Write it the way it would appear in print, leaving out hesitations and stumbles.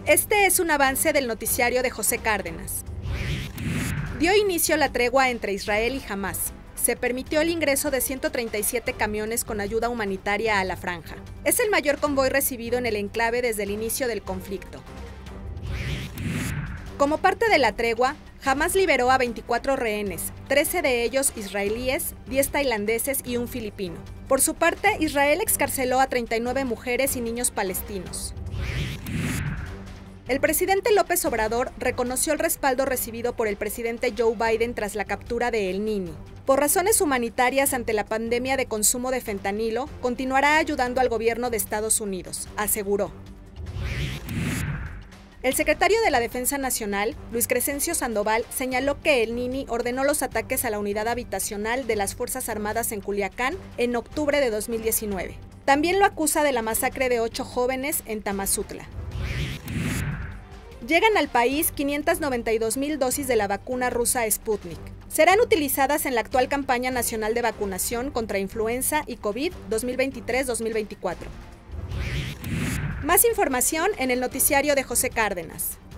Este es un avance del noticiario de José Cárdenas. Dio inicio la tregua entre Israel y Hamás. Se permitió el ingreso de 137 camiones con ayuda humanitaria a la franja. Es el mayor convoy recibido en el enclave desde el inicio del conflicto. Como parte de la tregua, Hamás liberó a 24 rehenes, 13 de ellos israelíes, 10 tailandeses y un filipino. Por su parte, Israel excarceló a 39 mujeres y niños palestinos. El presidente López Obrador reconoció el respaldo recibido por el presidente Joe Biden tras la captura de El Nini. Por razones humanitarias ante la pandemia de consumo de fentanilo, continuará ayudando al gobierno de Estados Unidos, aseguró. El secretario de la Defensa Nacional, Luis Crescencio Sandoval, señaló que El Nini ordenó los ataques a la unidad habitacional de las Fuerzas Armadas en Culiacán en octubre de 2019. También lo acusa de la masacre de 8 jóvenes en Tamazutla. Llegan al país 592,000 dosis de la vacuna rusa Sputnik. Serán utilizadas en la actual campaña nacional de vacunación contra influenza y COVID 2023-2024. Más información en el noticiario de José Cárdenas.